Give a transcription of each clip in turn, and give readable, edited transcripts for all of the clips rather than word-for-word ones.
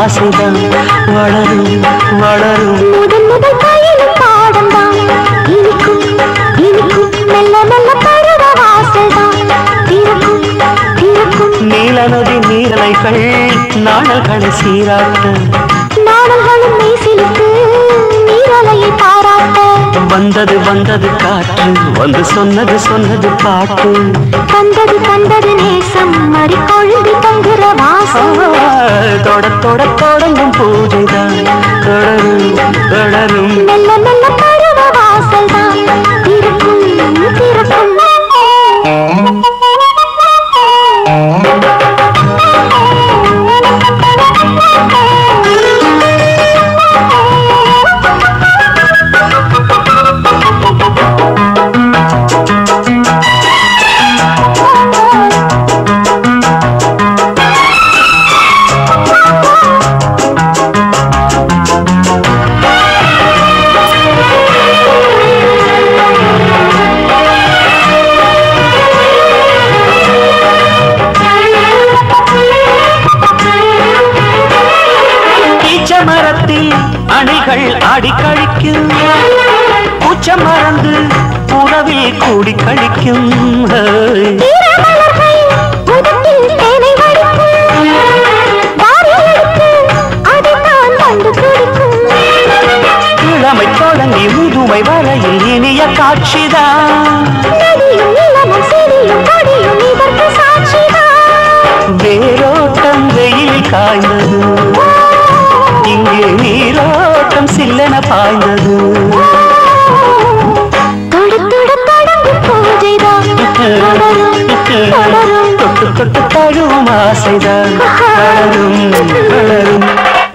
ஆசைதான் வளரும் வளரும். முதல் முதல் கையில் பாடம் தான் இனிக்கும் இனிக்கும் மெல்ல மெல்ல பருவ வாசல்தான் திறக்கும் திறக்கும். நீல நதி நீரலைகள் நாணல்களை சீராட்ட நாணல்களும் மெய்சிலுக்கு நீரலையை பாராட்ட வந்தது வந்தது காற்று வந்து சொன்னது சொன்னது பாட்டு தந்தது தந்தது நேசம் மறி கொழுந்தி தங்குற வாசம் தொட தொட தொடங்கும் பூஜைதான் தொடரும் தொடரும். மெல்ல மெல்ல பருவ வாசல்தான் திறக்கும் திறக்கும். அணைகள் ஆடி கழிக்கும் உச்ச மறந்து உறவில் கூடி கழிக்கும். இளமை தொடங்கி முதுமை வரையில் இனிய காட்சிதான் வேரோட்டம் வெயில் காய்ந்தது இங்கே நீரோட்டம் சில்லென பாய்ந்தது. தொட்டு தொட்டு தழுவும் ஆசைதான் வளரும் வளரும்.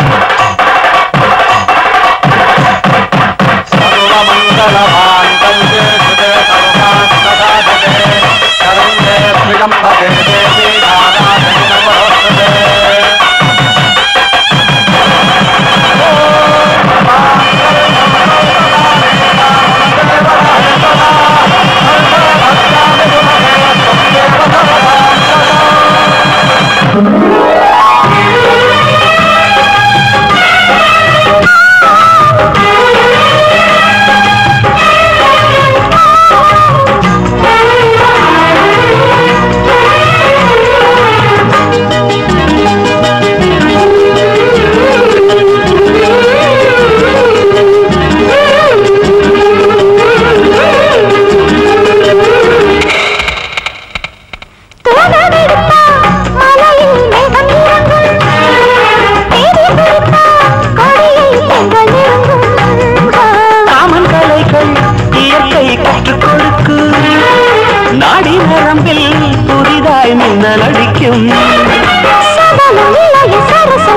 நாடி நரம்பில் புதிதாய் மின்னல் அடிக்கும்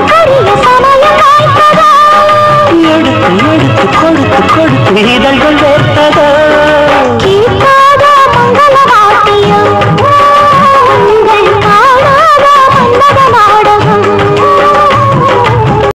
எடுத்து எடுத்து கொடுத்து கொடுத்து இதழ்கள்